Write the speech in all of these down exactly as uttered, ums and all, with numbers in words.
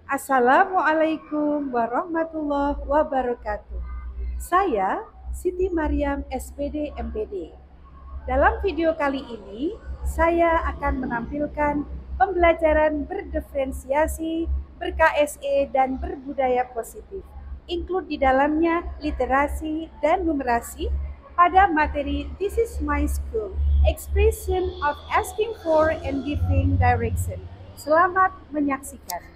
Assalamualaikum warahmatullahi wabarakatuh. Saya Siti Mariam S P D M P D. Dalam video kali ini, saya akan menampilkan pembelajaran berdiferensiasi, ber-K S E, dan berbudaya positif. Include di dalamnya literasi dan numerasi pada materi This is my school, expression of asking for and giving direction. Selamat menyaksikan.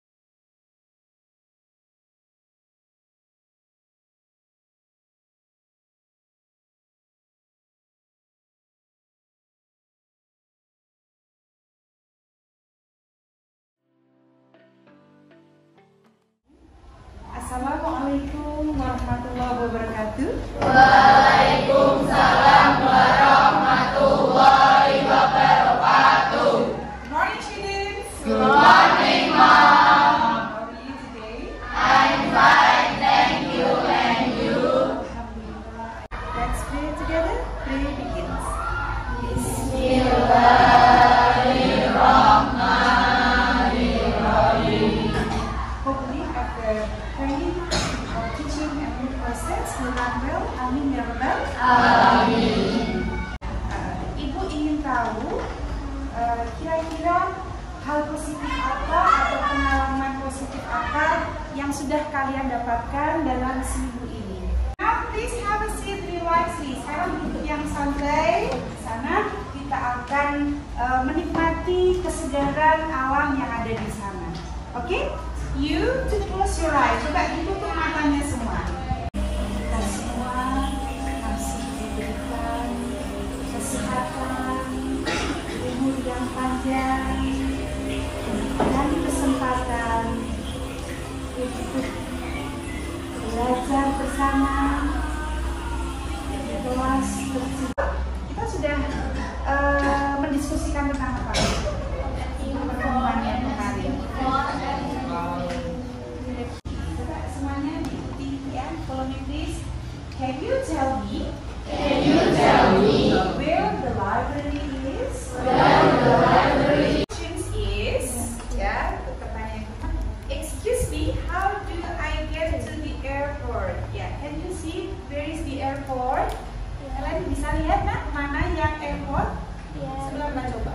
Assalamualaikum warahmatullahi wabarakatuh. Waalaikumsalam warahmatullahi wabarakatuh. Good morning, students. Good morning, Mom. How are you today? I'm fine, thank you. And you? Alhamdulillah. Let's pray together. Pray begins. Bismillahirrahmanirrahim. Hopefully, after training or teaching and new process, you learn well. Amin ya rabbal. Amin. Uh, Ibu ingin tahu uh, kira-kira hal positif apa atau pengalaman positif apa yang sudah kalian dapatkan dalam seminggu ini. Now please have a seat, relax. Sekarang duduk yang santai. Di sana kita akan uh, menikmati kesegaran alam yang ada di sana. Oke? Okay? You to close your eyes. Coba ditutup matanya semua. Kita semua harus diberikan kesehatan, umur yang panjang, dan kesempatan untuk belajar bersama di kelas kecil. Kita sudah uh, mendiskusikan tentang apa? Pertemuan yang kemarin. Coba semuanya diikuti ya. Follow me please. Can you tell me? Can you tell me Where the library is? where the library Is ya, pertanyaan. Excuse me, how do I get to the airport? Ya, yeah, can you see where is the airport? Kalian bisa lihat nak mana yang airport? Sebelah mana coba?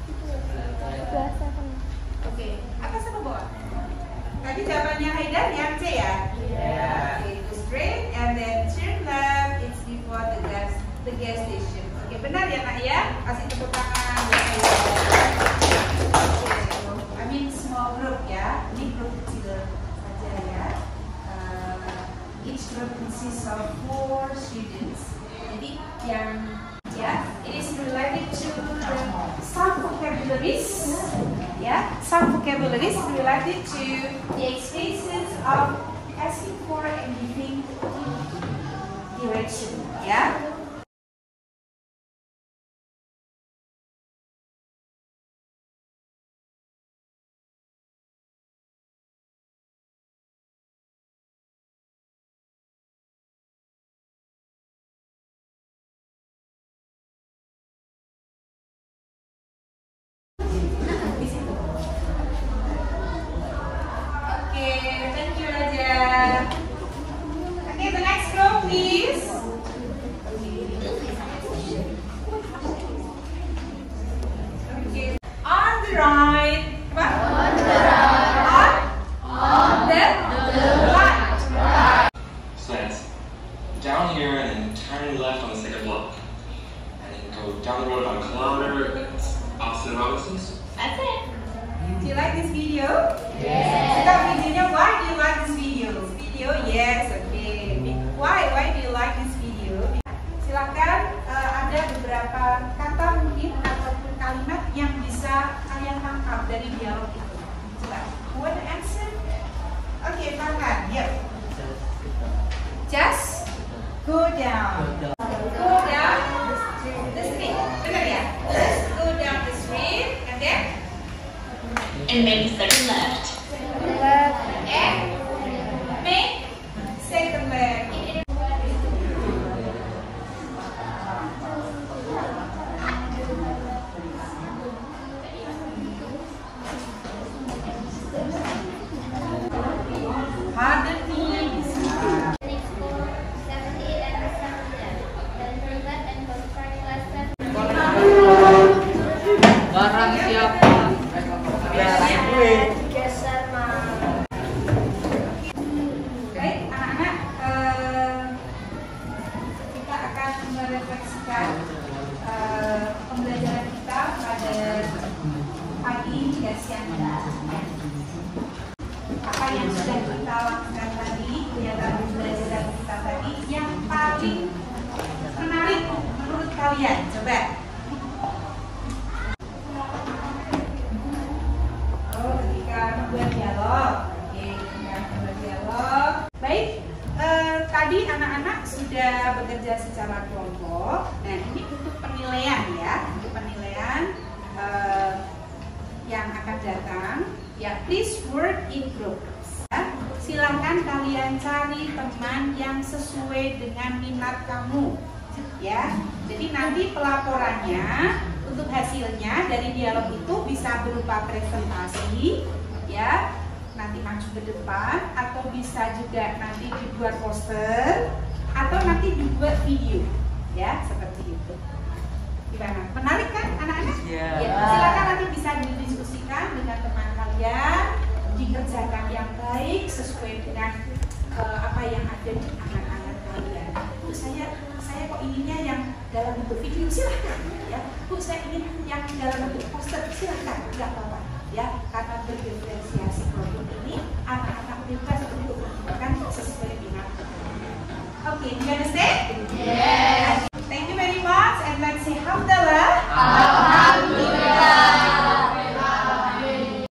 Oke, apa sama bawah? Tadi jawabannya Haidar yang C ya? Yeah. Okay, go straight and then turn left. It's before the gas the gas station. Oke, benar ya nak ya? Kasih tepuk tangan buat Haidar. I mean small group ya, ini grup kecil saja ya. Uh, each group consists of four students. Jadi yang ya, it is related to the some vocabularies. Ya, some vocabularies related to the expressions of asking for and giving direction. Ya. Thank you, Raja. Okay, the next row, please. Okay. On the right. What? on the right? On, On the, the right. Slant down here and then turn left on the second block. And then go down the road about a kilometer opposite of Robinson's. That's it. Do you like this video? Yes. Suka videonya? Why do you like this video? Video? Yes, okay. Why? Why do you like this video? Silakan uh, ada beberapa kata mungkin ataupun kalimat yang bisa kalian tangkap dari dialog itu. Coba. Want to answer? Oke, okay, tangan. Yuk. Just go down. Go down the street. Dengar ya? Just go down the street and then And make a second left. left and make second left. yang sudah kita lakukan tadi, kegiatan belajar kita tadi, yang paling menarik menurut kalian? Coba. Oh, ketika membuat dialog. Oke, ketika membuat dialog. Baik, eh, tadi anak-anak sudah bekerja secara kelompok. Nah, ini untuk penilaian ya, untuk penilaian eh, yang akan datang. Ya, please work in groups. Ya. Silakan kalian cari teman yang sesuai dengan minat kamu. Ya, jadi nanti pelaporannya untuk hasilnya dari dialog itu bisa berupa presentasi, ya, nanti maju ke depan, atau bisa juga nanti dibuat poster, atau nanti dibuat video, ya, seperti itu. Gimana? Menarik kan anak-anak? Yeah. Ya, silakan nanti bisa didiskusikan dengan teman kalian, dikerjakan yang baik sesuai dengan uh, apa yang ada di anak-anak kalian. Bu, saya saya kok inginnya yang dalam bentuk video, silahkan ya. Bu, saya ingin yang dalam bentuk poster, silahkan, nggak apa-apa ya. Karena berdiferensiasi produk ini, anak-anak bebas untuk melakukan sesuai minat. Oke, okay, you understand? Yeah.